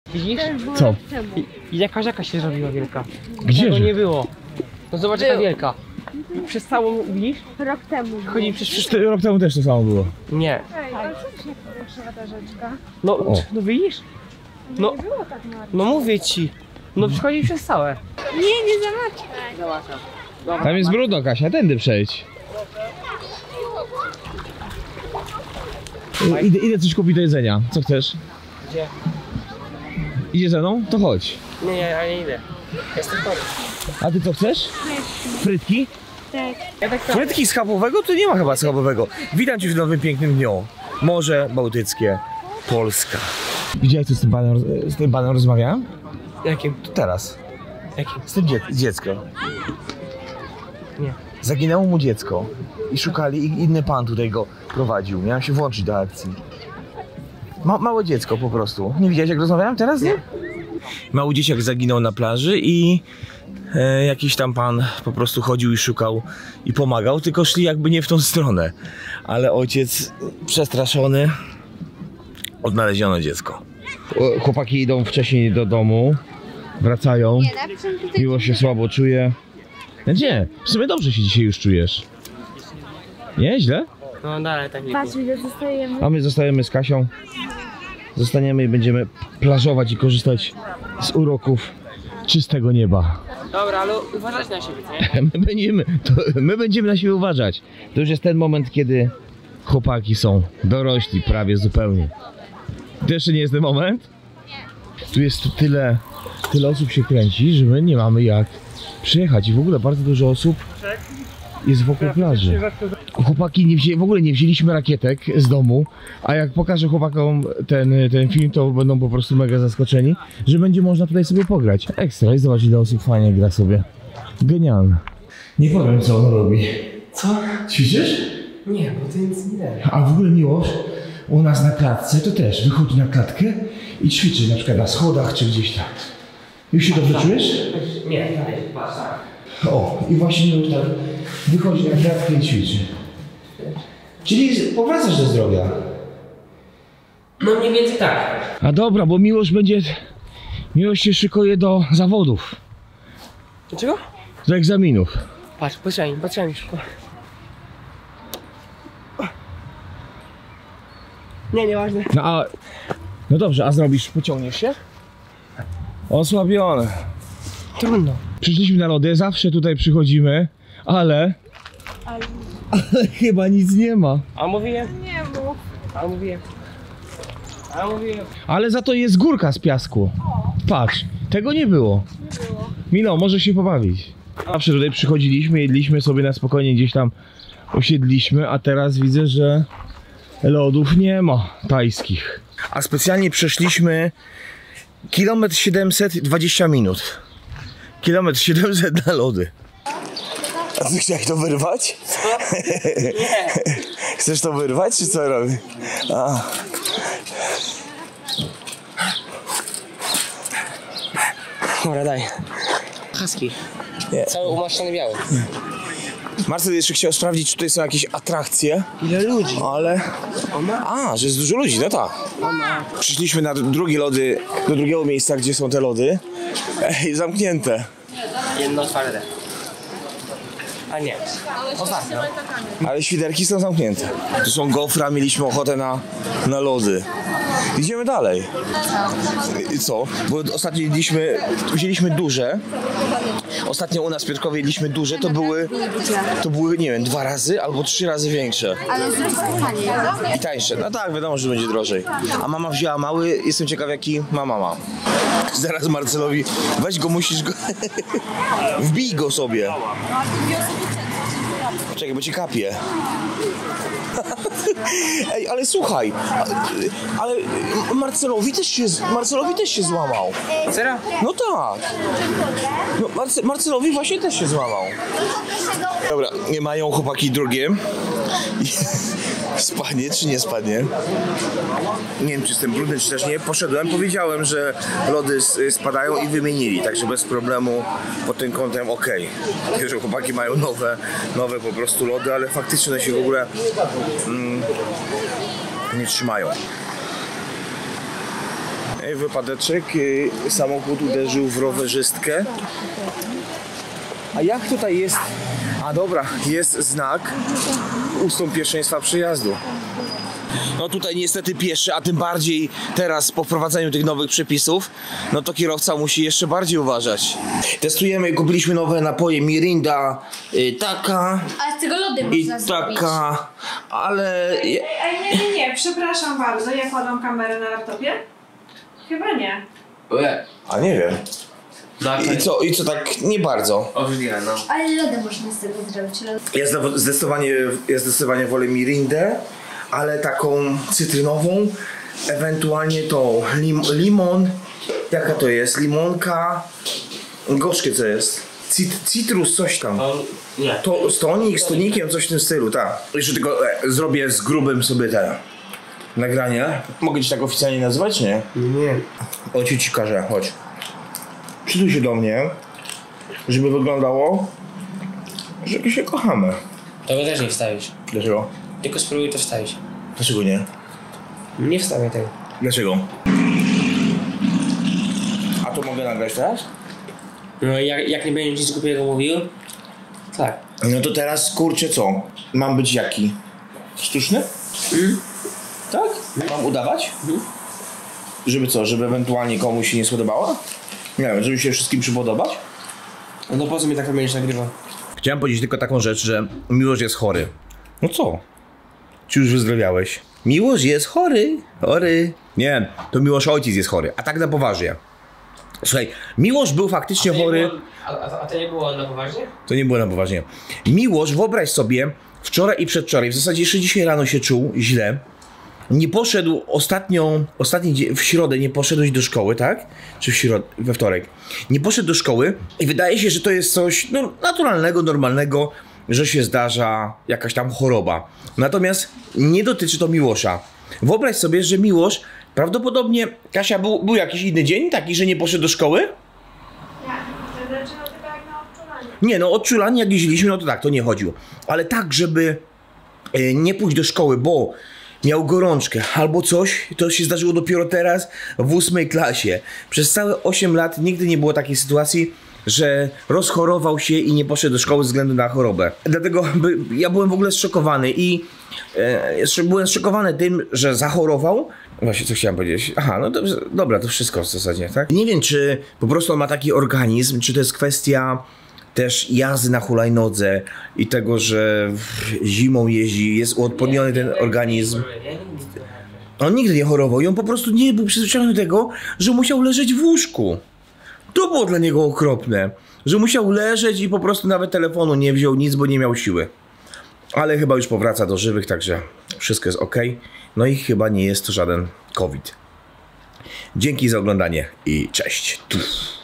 Widzisz? Co? I jaka rzeka się zrobiła wielka. Gdzie? Tego nie było. No zobacz jaka wielka. Przez całą, widzisz? Rok temu. Chodzi przez... Rok temu też to samo było. Nie. Ej, ale co się poruszała ta rzeczka? No, O. no widzisz? No, Nie było tak martwe. no mówię ci. No przychodzi przez całe. Nie zamaczaj. Zobacz. Tam jest brudno, Kasia, tędy przejdź. Idę coś kupić do jedzenia. Co chcesz? Gdzie? Idziesz ze mną? To chodź. Nie, ja nie idę. Jestem chory. A ty co chcesz? Frytki? Tak. Ja tak samo. Frytki schabowego? Tu nie ma chyba schabowego. Witam cię w nowym pięknym dniu. Morze Bałtyckie, Polska. Widziałeś, co z tym panem rozmawiałem? Jakim? To teraz. Jakim? Z tym dziecko. Nie. Zaginęło mu dziecko. I szukali, i inny pan tutaj go prowadził. Miałem się włączyć do akcji. Małe dziecko po prostu. Nie widziałeś, jak rozmawiałem teraz, nie? Mały dzieciak zaginął na plaży i jakiś tam pan po prostu chodził i szukał i pomagał, tylko szli jakby nie w tą stronę. Ale ojciec przestraszony, odnaleziono dziecko. Chłopaki idą wcześniej do domu, wracają. Miło się słabo czuje. Nie, w sumie dobrze się dzisiaj już czujesz. Nie, źle? No dalej tak nie Patrz, ile zostajemy. A my zostajemy z Kasią. Zostaniemy i będziemy plażować i korzystać z uroków czystego nieba. Dobra, ale uważać na siebie, nie? My będziemy na siebie uważać. To już jest ten moment, kiedy chłopaki są dorośli prawie zupełnie. To jeszcze nie jest ten moment? Tu jest tyle osób się kręci, że my nie mamy jak przyjechać. I w ogóle bardzo dużo osób jest wokół plaży. Chłopaki w ogóle nie wzięliśmy rakietek z domu, a jak pokażę chłopakom ten film, to będą po prostu mega zaskoczeni, że będzie można tutaj sobie pograć. Ekstra, i zobacz, ile osób fajnie gra sobie. Genialne. Nie powiem, co on robi. Co? Ćwiczysz? Nie, bo to nic nie daje. A w ogóle Miłosz u nas na klatce to też wychodzi na klatkę i ćwiczy, na przykład na schodach czy gdzieś tam. Już się dobrze czujesz? Nie, dalej, patrz tak. O, i właśnie już tak wychodzi na klatkę i ćwiczy. Czyli powracasz do zdrowia. No mniej więcej tak. A dobra, bo Miłosz się szykuje do zawodów, Dlaczego? do egzaminów. Patrz, patrzaj szybko. Nie, nieważne. No dobrze, a pociągniesz się? Osłabiony. Trudno. Przyszliśmy na lody, zawsze tutaj przychodzimy, ale chyba nic nie ma. A mówiłem? Nie mów. A mówiłem. Ale za to jest górka z piasku. Patrz, tego nie było. Milo, może się pobawić. Zawsze tutaj przychodziliśmy, jedliśmy sobie na spokojnie, gdzieś tam osiedliśmy, a teraz widzę, że lodów nie ma tajskich. A specjalnie przeszliśmy 1,720 minut. 1,700 na lody. A ty chciałeś to wyrwać? Nie. Chcesz to wyrwać, czy co robi? A. Dobra, daj. Husky. Nie. Cały umaszczony biały. Marcel jeszcze chciał sprawdzić, czy tutaj są jakieś atrakcje. Ile ludzi? Ale... A, że jest dużo ludzi, no tak. Przyszliśmy na drugie lody, do drugiego miejsca, gdzie są te lody. Ej, zamknięte. Jedno otwarte. A nie. Otwarte. Ale świderki są zamknięte. Tu są gofra, mieliśmy ochotę na lody. Idziemy dalej. I co? Bo ostatnio wzięliśmy duże. Ostatnio u nas w Piotrkowie jedliśmy duże, to były, nie wiem, 2 razy albo 3 razy większe. Ale zresztą taniej. I tańsze. No tak, wiadomo, że będzie drożej. A mama wzięła mały, jestem ciekaw, jaki ma mama. Zaraz Marcelowi, weź go, musisz go... Wbij go sobie. Czekaj, bo ci kapie. Ej, ale słuchaj, ale Marcelowi też się złamał. Serio? No tak. No, Marcelowi właśnie też się złamał. Dobra, nie mają chłopaki drugie. Spadnie czy nie spadnie? Nie wiem, czy jestem brudny, czy też nie. Poszedłem, powiedziałem, że lody spadają i wymienili, także bez problemu pod tym kątem okej. Że chłopaki mają nowe po prostu lody, ale faktycznie one się w ogóle nie trzymają. Wypadeczek, samochód uderzył w rowerzystkę. A jak tutaj jest? A dobra, jest znak ustąp pierwszeństwa przejazdu. No tutaj niestety pieszy, a tym bardziej teraz po wprowadzeniu tych nowych przepisów, no to kierowca musi jeszcze bardziej uważać. Testujemy, kupiliśmy nowe napoje Mirinda, taka Ale z tego lody i można zrobić. taka, ale... Nie, przepraszam bardzo, ja kładam kamerę na laptopie? Chyba nie. A nie wiem. I co tak nie bardzo? No. Ale lody można z tego zrobić. Ja zdecydowanie wolę Mirindę, ale taką cytrynową, ewentualnie tą limon, jaka to jest? Limonka, gorzkie co jest? Citrus, coś tam. Nie. To z tonikiem, coś w tym stylu, tak. Jeszcze tylko zrobię z grubym sobie te nagranie. Mogę ci tak oficjalnie nazywać, nie? Nie. O, ci każę, chodź. Przytul się do mnie, żeby wyglądało, że się kochamy. Tego też nie wstawisz. Dlaczego? Tylko spróbuj to wstawić. Dlaczego nie? Nie wstawiaj tego. Dlaczego? A to mogę nagrać teraz? No jak nie będzie nic głupiego mówił, tak. No to teraz, kurczę, co? Mam być jaki? Sztuczny? Tak? Mam udawać? Żeby co? Żeby ewentualnie komuś się nie spodobało? Nie wiem, żeby się wszystkim przypodobać? No to po co mi tak będziesz nagrywał? Chciałem powiedzieć tylko taką rzecz, że Miłosz jest chory. No co? Czy już wyzdrowiałeś? Miłosz jest chory. Chory. Nie, to Miłosz ojciec jest chory. A tak na poważnie. Słuchaj, Miłosz był faktycznie chory. A to nie było na poważnie? To nie było na poważnie. Miłosz, wyobraź sobie, wczoraj i przedwczoraj, w zasadzie jeszcze dzisiaj rano się czuł źle. Nie poszedł w środę nie poszedłeś do szkoły, tak? Czy we wtorek. Nie poszedł do szkoły i wydaje się, że to jest coś naturalnego, normalnego, że się zdarza jakaś tam choroba. Natomiast nie dotyczy to Miłosza. Wyobraź sobie, że Miłosz, prawdopodobnie, Kasia, był jakiś inny dzień taki, że nie poszedł do szkoły? To znaczy, no tylko jak na odczulanie. Nie, no odczulanie jak jeździliśmy, no to tak, to nie chodziło. Ale tak, żeby nie pójść do szkoły, bo miał gorączkę albo coś, to się zdarzyło dopiero teraz w 8. klasie. Przez całe 8 lat nigdy nie było takiej sytuacji, że rozchorował się i nie poszedł do szkoły ze względu na chorobę. Dlatego ja byłem w ogóle zszokowany i byłem zszokowany tym, że zachorował. Właśnie co chciałem powiedzieć. Aha, no to, dobra, to wszystko w zasadzie, tak? Nie wiem, czy po prostu on ma taki organizm, czy to jest kwestia też jazdy na hulajnodze i tego, że zimą jeździ, jest uodporniony ten organizm. On nigdy nie chorował i on po prostu nie był przyzwyczajony do tego, że musiał leżeć w łóżku. To było dla niego okropne, że musiał leżeć i po prostu nawet telefonu nie wziął, nic, bo nie miał siły. Ale chyba już powraca do żywych, także wszystko jest ok. No i chyba nie jest to żaden COVID. Dzięki za oglądanie i cześć.